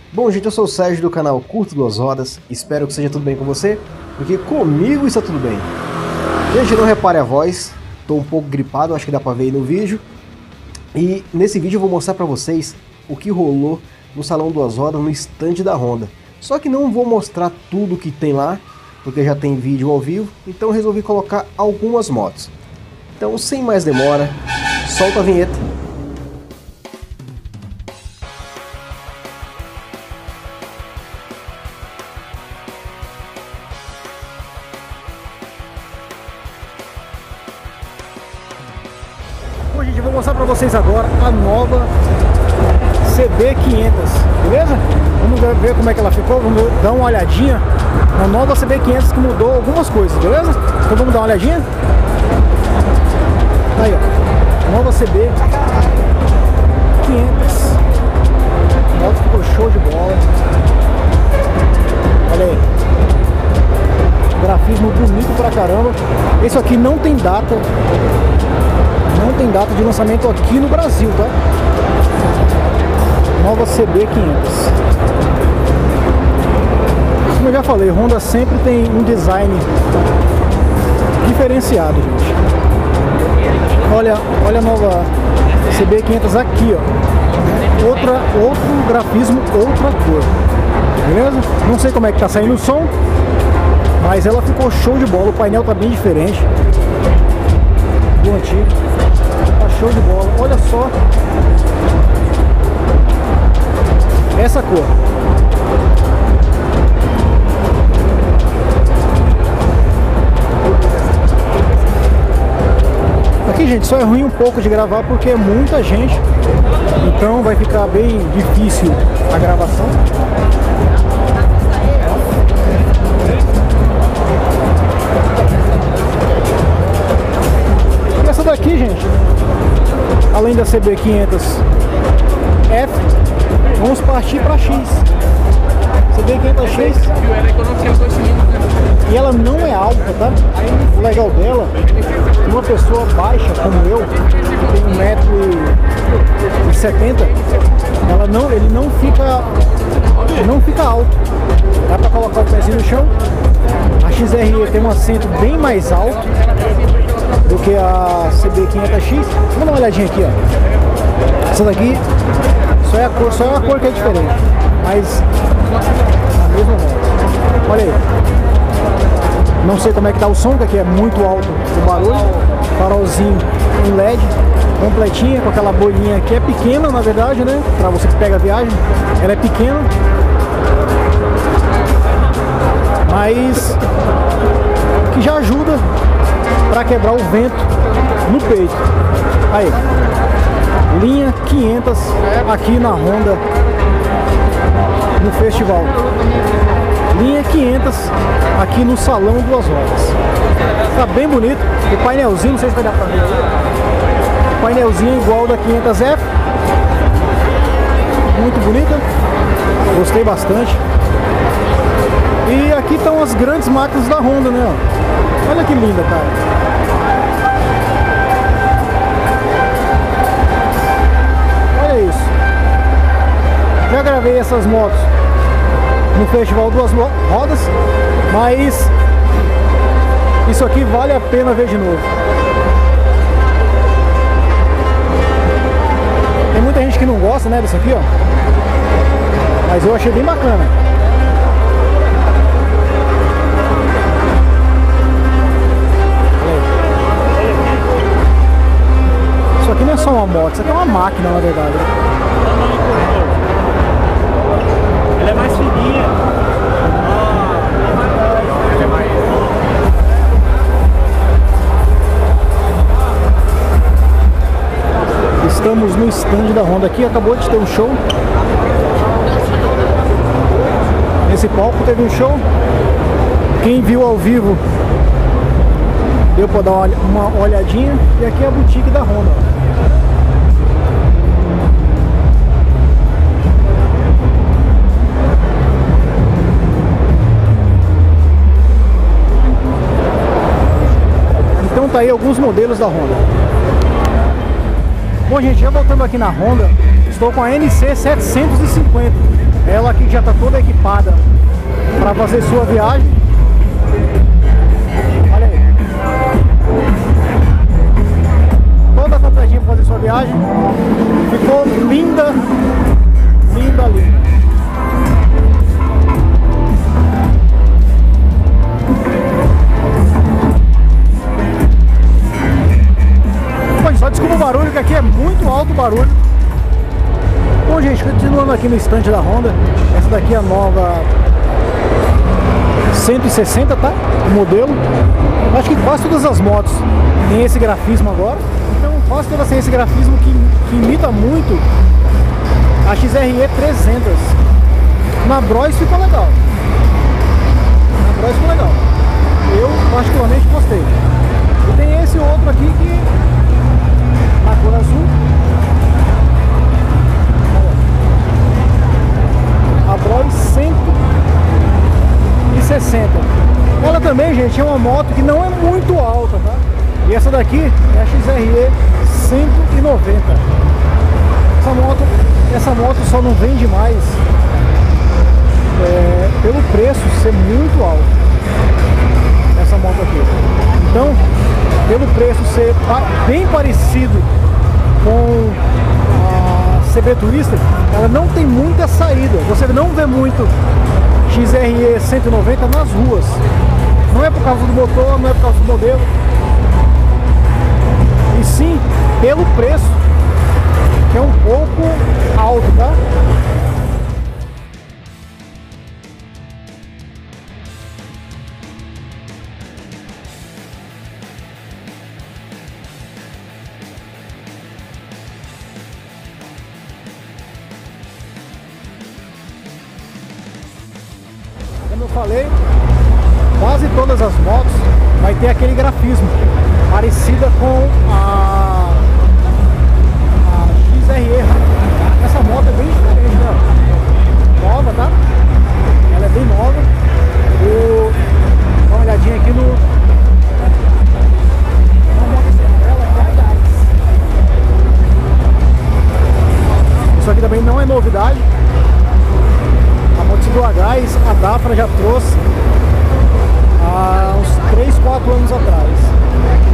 Bom, gente, eu sou o Sérgio do canal Curto Duas Rodas. Espero que seja tudo bem com você, porque comigo está tudo bem. Gente, não repare a voz, estou um pouco gripado, acho que dá pra ver aí no vídeo. E nesse vídeo eu vou mostrar pra vocês o que rolou no Salão Duas Rodas, no stand da Honda. Só que não vou mostrar tudo que tem lá, porque já tem vídeo ao vivo, então resolvi colocar algumas motos. Então, sem mais demora, solta a vinheta. Bom, gente, eu vou mostrar pra vocês agora a nova CB500, beleza? Vamos ver como é que ela ficou, vamos dar uma olhadinha na nova CB500 que mudou algumas coisas, beleza? Então vamos dar uma olhadinha? Aí, ó, nova CB500. A moto ficou show de bola. Olha aí. Grafismo bonito pra caramba. Esse aqui não tem data. Não tem data de lançamento aqui no Brasil, tá? Nova CB500. Como eu já falei, Honda sempre tem um design diferenciado, gente. Olha a nova CB500 aqui, ó. Outro grafismo, outra cor. Beleza? Não sei como é que tá saindo o som, mas ela ficou show de bola. O painel tá bem diferente do antigo. Tá show de bola. Olha só essa cor. Aqui, gente, só é ruim um pouco de gravar porque é muita gente, então vai ficar bem difícil a gravação. E essa daqui, gente, além da CB500F, vamos partir para X. CB500X. E ela não é alta, tá? O legal dela, uma pessoa baixa como eu, que tem 1,70 m, ele não fica alto. Dá pra colocar o pezinho no chão. A XRE tem um assento bem mais alto do que a CB500X. Vamos dar uma olhadinha aqui, ó. Essa daqui só é a cor que é diferente, mas a mesma moto. Olha aí. Não sei como é que tá o som, que aqui é muito alto o barulho. Farolzinho em LED, completinha, com aquela bolinha que é pequena, na verdade, né? Pra você que pega a viagem, ela é pequena, mas que já ajuda para quebrar o vento no peito. Aí, linha 500 aqui na Honda no festival. Linha 500 aqui no Salão Duas Rodas. Tá bem bonito. O painelzinho, não sei se vai dar pra ver. O painelzinho igual da 500F. Muito bonita. Gostei bastante. E aqui estão as grandes máquinas da Honda, né? Olha que linda, cara. Olha isso. Já gravei essas motos no Festival Duas Rodas, mas isso aqui vale a pena ver de novo. Tem muita gente que não gosta, né, disso aqui, ó, mas eu achei bem bacana. Isso aqui não é só uma moto, isso aqui é uma máquina, na verdade. Ela é mais fininha. Ela é mais... Estamos no stand da Honda aqui, acabou de ter um show. Nesse palco teve um show. Quem viu ao vivo deu para dar uma olhadinha. E aqui é a boutique da Honda. Então tá aí alguns modelos da Honda. Bom, gente, já voltando aqui na Honda, estou com a NC 750. Ela aqui já está toda equipada para fazer sua viagem. Olha aí. Toda completinha para fazer sua viagem. Ficou linda, linda, linda. Só desculpa o barulho, que aqui é muito alto o barulho. Bom, gente, continuando aqui no estande da Honda. Essa daqui é a nova 160, tá? O modelo. Acho que quase todas as motos tem esse grafismo agora. Então quase todas têm esse grafismo que imita muito a XRE 300. Na Bros ficou legal. Na Bros ficou legal. Eu particularmente gostei. E tem esse outro aqui que na cor azul. A Bros 160. Ela também, gente, é uma moto que não é muito alta, tá? E essa daqui é a XRE 190. Essa moto só não vende mais pelo preço ser muito alto. Essa moto aqui. Então, pelo preço ser bem parecido com a CB Turista, ela não tem muita saída. Você não vê muito XRE 190 nas ruas. Não é por causa do motor, não é por causa do modelo, e sim pelo preço, que é um pouco alto, tá? Como eu falei, quase todas as motos vai ter aquele grafismo parecida com a XRE. Essa moto é bem diferente, né? Nova, tá? Ela é bem nova. Vou dar uma olhadinha aqui no... Isso aqui também não é novidade. A motociclo a gás, a Dafra já trouxe há uns 3, 4 anos atrás.